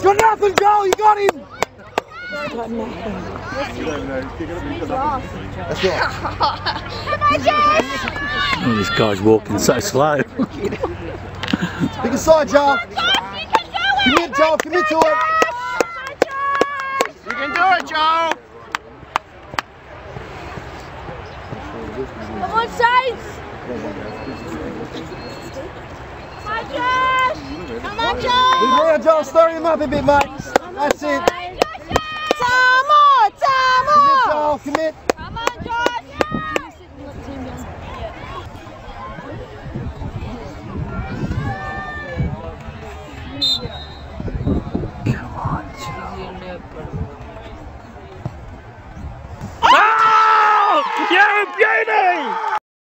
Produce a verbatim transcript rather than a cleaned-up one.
got nothing, Joel, you got him! He's got nothing. That's right. Oh, this guy's walking so slow. Pick a side, Joel. Commit, Joel, commit to it. You can do it, Joel. Come on, Saints! Come on, Josh! Come on, Josh! Move around, Joel, stir him up a bit, mate. That's it. Time on! Time on! Commit, Joel, commit.